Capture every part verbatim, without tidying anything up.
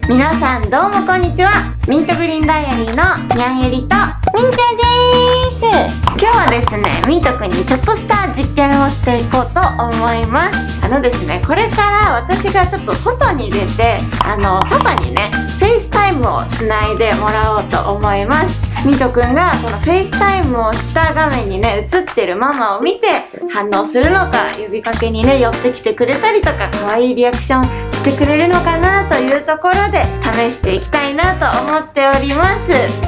皆さんどうもこんにちは。ミントグリーンダイアリーのにゃんゆりとミントでーす。今日はですね、ミントくんにちょっとした実験をしていこうと思います。あのですね、これから私がちょっと外に出て、あのパパにねフェイスタイムをつないでもらおうと思います。ミントくんがこのフェイスタイムをした画面にね映ってるママを見て反応するのか、呼びかけにね寄ってきてくれたりとか、可愛いリアクションしてくれるのかなというところで試していきたいなと思っております。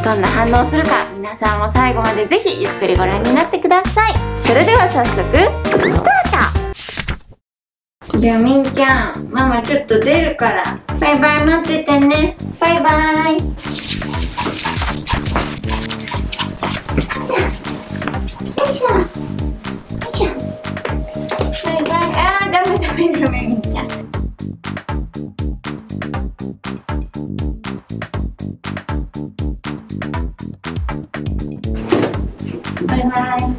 どんな反応するか、皆さんも最後までぜひゆっくりご覧になってください。それでは早速スタート。じゃあみんちゃん、ママちょっと出るからバイバイ待っててね。バイバイ。よいしょよいしょ。バイバイ。あーダメダメダメ、みんちゃん。バイバイ。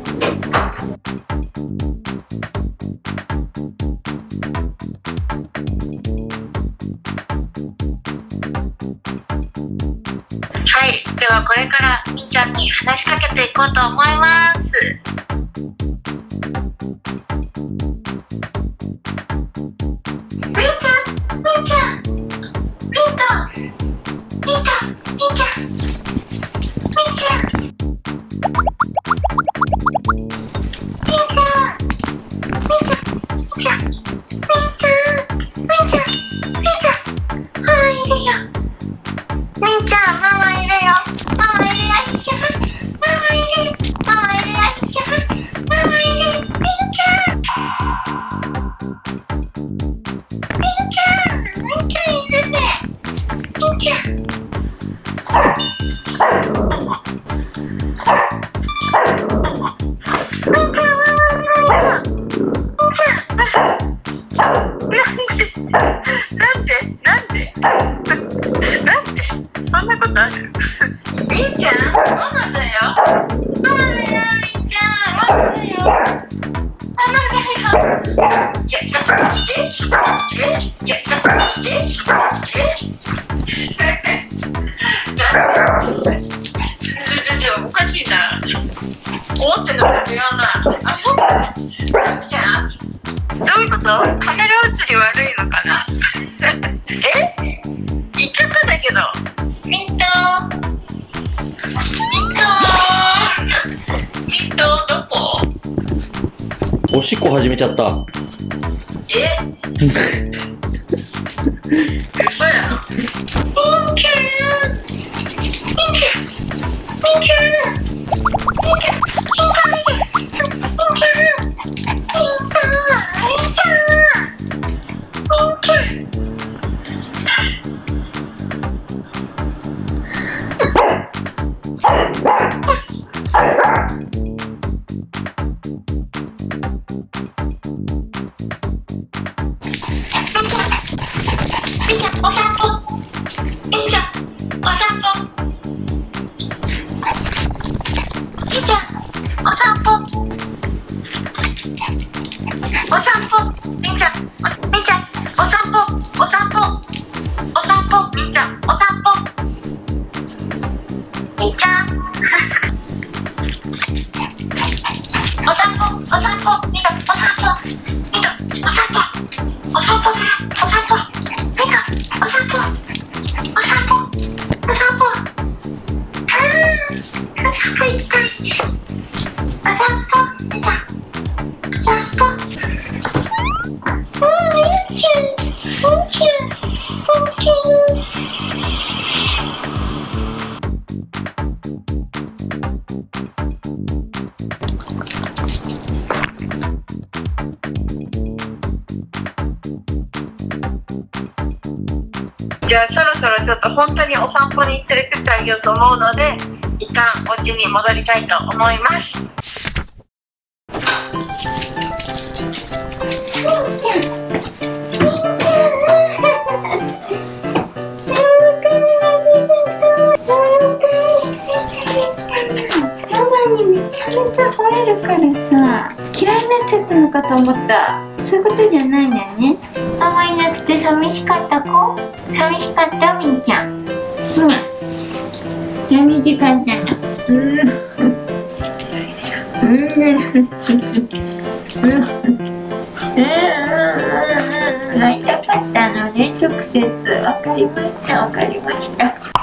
はい、ではこれからみんちゃんに話しかけていこうと思います。みんちゃん、みんちゃん、みんと、みんと、みんちゃん、みんちゃん。おかしいな。思ってるのと違うな。あれ、みんちゃん、どういうこと？カメラ映り悪いのかな。え？言っちゃったんだけど。ミントミントミントどこ？ おしっこ始めちゃった。 え？嘘やろ。ミンちゃんミンちゃんミンちゃんお散歩。みんちゃん、お散歩。みんちゃん、お散歩。お散歩。みんちゃん、みんちゃん、お散歩。お散歩。お散歩。みんちゃん、お散歩。みんちゃん。お散歩。お散歩。みんちゃん、お散歩。みんちゃん、お散歩。お散歩。お散歩。みんちゃん、お散歩。お散歩。お散歩。あー、お散歩行きたい。お散歩。みんちゃん。お散歩。うん、みんちゃん。みんちゃん。みんちゃん。じゃあそろそろちょっと本当にお散歩に連れてってあげようと思うので、一旦お家に戻りたいと思います。みんちゃん、みんちゃん、ママにめちゃめちゃ吠えるからさ、嫌いになっちゃったのかと思った。そういうことじゃないんだよね。ママいなくて寂しかった子？寂しかったみんちゃん。うん。寂しかったの。うん。うん。うん。会いたかったのね、直接。わかりました、わかりました。